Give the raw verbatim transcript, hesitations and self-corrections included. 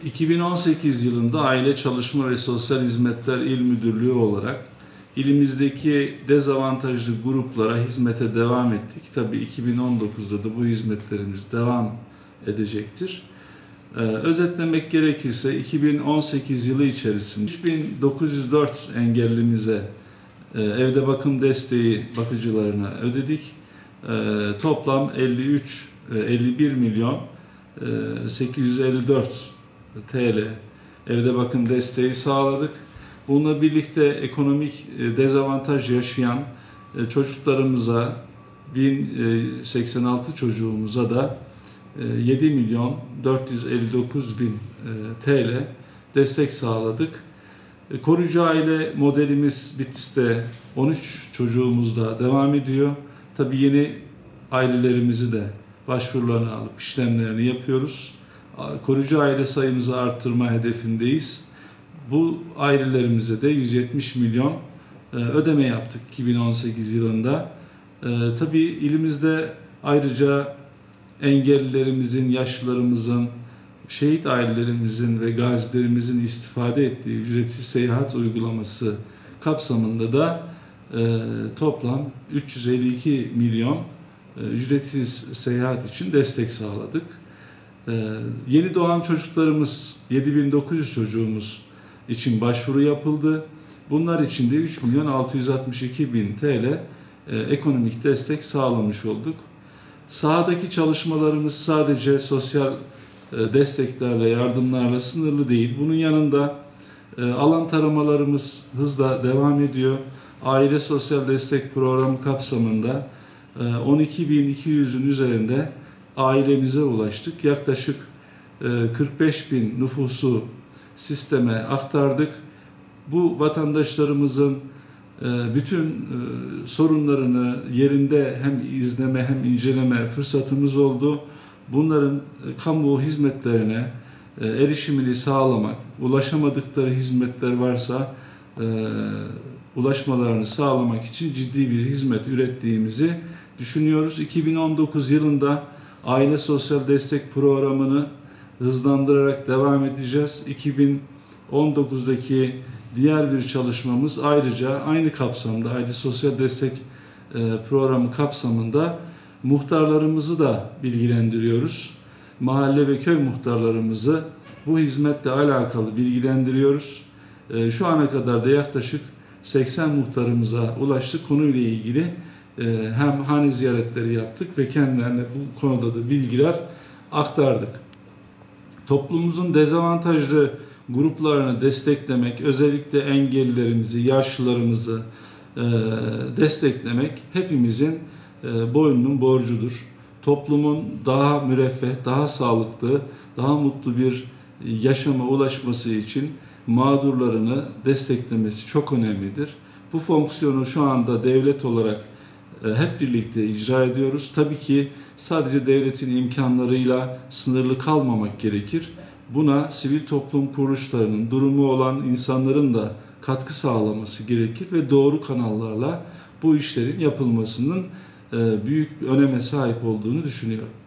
iki bin on sekiz yılında Aile Çalışma ve Sosyal Hizmetler İl Müdürlüğü olarak ilimizdeki dezavantajlı gruplara hizmete devam ettik. Tabii iki bin on dokuzda da bu hizmetlerimiz devam edecektir. Ee, özetlemek gerekirse iki bin on sekiz yılı içerisinde üç bin dokuz yüz dört engellimize e, evde bakım desteği bakıcılarına ödedik. E, toplam elli üç elli bir milyon sekiz yüz elli dört T L evde bakım desteği sağladık. Bununla birlikte ekonomik dezavantaj yaşayan çocuklarımıza bin seksen altı çocuğumuza da yedi milyon dört yüz elli dokuz bin T L destek sağladık. Koruyucu aile modelimiz Bitlis'te on üç çocuğumuzda devam ediyor. Tabii yeni ailelerimizi de başvurularını alıp işlemlerini yapıyoruz. Koruyucu aile sayımızı arttırma hedefindeyiz. Bu ailelerimize de yüz yetmiş milyon ödeme yaptık iki bin on sekiz yılında. Tabii ilimizde ayrıca engellilerimizin, yaşlılarımızın, şehit ailelerimizin ve gazilerimizin istifade ettiği ücretsiz seyahat uygulaması kapsamında da toplam üç yüz elli iki milyon ücretsiz seyahat için destek sağladık. Ee, yeni doğan çocuklarımız yedi bin dokuz yüz çocuğumuz için başvuru yapıldı. Bunlar için de üç milyon altı yüz altmış iki bin T L e, ekonomik destek sağlamış olduk. Sahadaki çalışmalarımız sadece sosyal e, desteklerle, yardımlarla sınırlı değil. Bunun yanında e, alan taramalarımız hızla devam ediyor. Aile Sosyal Destek Programı kapsamında on iki bin iki yüzün üzerinde ailemize ulaştık. Yaklaşık kırk beş bin nüfusu sisteme aktardık. Bu vatandaşlarımızın bütün sorunlarını yerinde hem izleme hem inceleme fırsatımız oldu. Bunların kamu hizmetlerine erişimini sağlamak, ulaşamadıkları hizmetler varsa ulaşmalarını sağlamak için ciddi bir hizmet ürettiğimizi düşünüyoruz. iki bin on dokuz yılında Aile Sosyal Destek Programı'nı hızlandırarak devam edeceğiz. iki bin on dokuzdaki diğer bir çalışmamız ayrıca aynı kapsamda Aile Sosyal Destek Programı kapsamında muhtarlarımızı da bilgilendiriyoruz. Mahalle ve köy muhtarlarımızı bu hizmetle alakalı bilgilendiriyoruz. Şu ana kadar da yaklaşık seksen muhtarımıza ulaştık. Konuyla ilgili hem hane ziyaretleri yaptık ve kendilerine bu konuda da bilgiler aktardık. Toplumumuzun dezavantajlı gruplarını desteklemek, özellikle engellilerimizi, yaşlılarımızı desteklemek hepimizin boynunun borcudur. Toplumun daha müreffeh, daha sağlıklı, daha mutlu bir yaşama ulaşması için mağdurlarını desteklemesi çok önemlidir. Bu fonksiyonu şu anda devlet olarak hep birlikte icra ediyoruz. Tabii ki sadece devletin imkanlarıyla sınırlı kalmamak gerekir. Buna sivil toplum kuruluşlarının, durumu olan insanların da katkı sağlaması gerekir ve doğru kanallarla bu işlerin yapılmasının büyük öneme sahip olduğunu düşünüyorum.